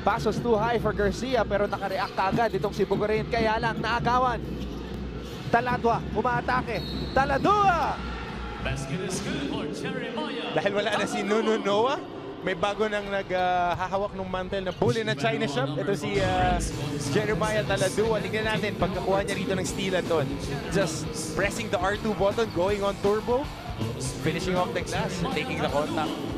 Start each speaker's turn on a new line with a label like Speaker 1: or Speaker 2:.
Speaker 1: Passos too high for Garcia pero nakareact agad itong si Bugorin. Kaya lang naagawan. Taladua, umaatake. Taladua!
Speaker 2: Dahil wala na si Nuno Noah, may bago nang naghahawak ng mantle na bully na China shop. Ito si Jeremiah Taladua. Tignan natin pagkakuha niya rito ng steal doon. Just pressing the R2 button, going on turbo, finishing off the glass, and taking the contact.